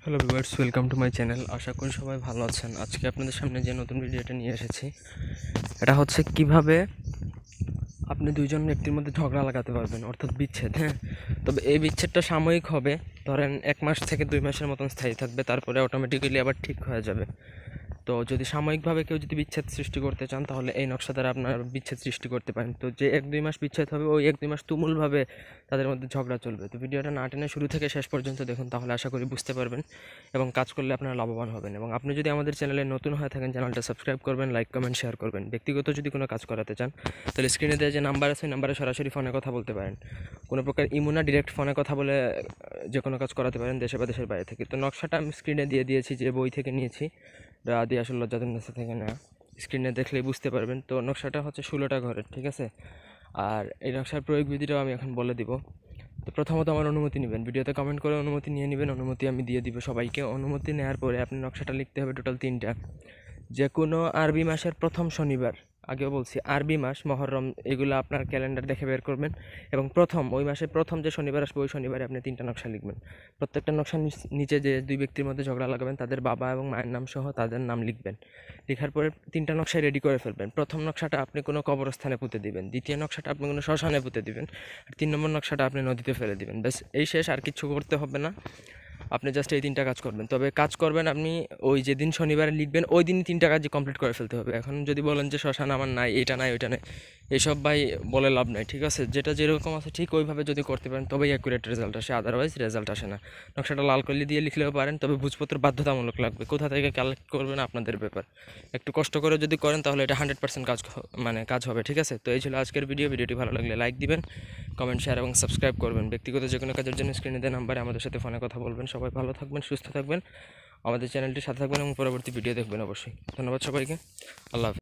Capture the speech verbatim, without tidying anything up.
Hello viewers, welcome to my channel. আশা করি সবাই ভালো আছেন। আজকে আপনাদের সামনে যে নতুন ভিডিওটা নিয়ে এসেছি, এটা হচ্ছে কিভাবে আপনি দুইজন ব্যক্তির মধ্যে ঝগড়া লাগাতে পারবেন, অর্থাৎ বিচ্ছেদ। হ্যাঁ, তবে এই বিচ্ছেদটা সাময়িক হবে, ধরেন এক মাস থেকে দুই মাসের মতন স্থায়ী থাকবে, তারপরে অটোমেটিক্যালি আবার ঠিক হয়ে যাবে। তো যদি সাময়িকভাবে কেউ যদি বিচ্ছেদ সৃষ্টি করতে চান, তাহলে এই নকশা দ্বারা আপনার বিচ্ছেদ সৃষ্টি করতে পারেন। তো যে এক দুই মাস বিচ্ছেদ হবে, ওই এক দুই মাস তুমুলভাবে তাদের মধ্যে ঝগড়া চলবে। তো ভিডিওটা না টেনে শুরু থেকে শেষ পর্যন্ত দেখুন, তাহলে আশা করি বুঝতে পারবেন এবং কাজ করলে আপনারা লাভবান হবেন। এবং আপনি যদি আমাদের চ্যানেলে নতুন হয়ে থাকেন, চ্যানেলটা সাবস্ক্রাইব করবেন, লাইক কমেন্ট শেয়ার করবেন। ব্যক্তিগত যদি কোনো কাজ করাতে চান, তাহলে স্ক্রিনে দেওয়া যে নাম্বার আছে, নাম্বারে সরাসরি ফোনে কথা বলতে পারেন। কোনো প্রকার ইমুনা ডিরেক্ট ফোনে কথা বলে যে কোনো কাজ করাতে পারেন, দেশে বা দেশের বাইরে থেকে। তো নকশাটা আমি স্ক্রিনে দিয়ে দিয়েছি, যে বই থেকে নিয়েছি, আদি আসল লজ্জাতুন্নেসা থেকে না। স্ক্রিনে দেখলেই বুঝতে পারবেন। তো নকশাটা হচ্ছে ষোলোটা ঘরের, ঠিক আছে। আর এই নকশার প্রয়োগ বিধিটাও আমি এখন বলে দিব। তো প্রথমত আমার অনুমতি নেবেন, ভিডিওতে কমেন্ট করে অনুমতি নিয়ে নেবেন। অনুমতি আমি দিয়ে দিব সবাইকে। অনুমতি নেওয়ার পরে আপনি নকশাটা লিখতে হবে টোটাল তিনটা। যে কোনো আরবি মাসের প্রথম শনিবার, আগেও বলছি আরবি মাস, মহরম, এগুলো আপনার ক্যালেন্ডার দেখে বের করবেন। এবং প্রথম ওই মাসের প্রথম যে শনিবার আসবে, ওই শনিবারে আপনি তিনটা নকশা লিখবেন। প্রত্যেকটা নকশার নিচে যে দুই ব্যক্তির মধ্যে ঝগড়া লাগাবেন, তাদের বাবা এবং মায়ের নাম সহ তাদের নাম লিখবেন। লেখার পরে তিনটা নকশায় রেডি করে ফেলবেন। প্রথম নকশাটা আপনি কোনো কবরস্থানে পুঁতে দিবেন, দ্বিতীয় নকশাটা আপনি কোনো শ্মশানে পুঁতে দিবেন, আর তিন নম্বর নকশাটা আপনি নদীতে ফেলে দিবেন। ব্যাস, এই শেষ। আর কিছু করতে হবে না, আপনি জাস্ট এই তিনটা কাজ করবেন। তবে কাজ করবেন আপনি ওই যেদিন শনিবারে লিখবেন, ওই দিনই তিনটা কাজই কমপ্লিট করে ফেলতে হবে। এখন যদি বলেন যে শ্মশান আমার নাই, এইটা নাই, ওইটা নেই, এইসব ভাই বলে লাভ নাই, ঠিক আছে। যেটা যেরকম আছে ঠিক ওইভাবে যদি করতে পারেন, তবেই অ্যাকুরেট রেজাল্ট আসে, আদারওয়াইজ রেজাল্ট আসে না। নকশাটা লাল কলি দিয়ে লিখলেও পারেন, তবে ভোজপত্র বাধ্যতামূলক লাগবে। কোথা থেকে কালেক্ট করবেন আপনাদের ব্যাপার। একটু কষ্ট করে যদি করেন, তাহলে এটা হান্ড্রেড পার্সেন্ট কাজ মানে কাজ হবে, ঠিক আছে। তো এই ছিল আজকের ভিডিও। ভিডিওটি ভালো লাগলে লাইক দিবেন, কমেন্ট শেয়ার এবং সাবস্ক্রাইব করবেন। ব্যক্তিগত যে কোনো কাজের জন্য স্ক্রিনে দেওয়া নাম্বারে আমাদের সাথে ফোনে কথা বলবেন। সবাই ভালো থাকবেন, সুস্থ থাকবেন, আমাদের চ্যানেলটির সাথে থাকবেন এবং পরবর্তী ভিডিও দেখবেন অবশ্যই। ধন্যবাদ সবাইকে। আল্লাহ হাফেজ।